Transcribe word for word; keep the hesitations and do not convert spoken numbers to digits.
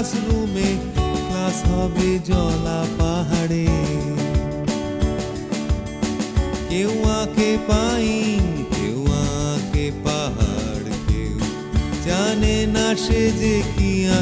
ক্লাসরুমে, ক্লাস হবে জলা পাহাড়ে। কেউ আঁকে পাইন, কেউ আঁকে পাহাড়, কেউ জানে না সে যে কি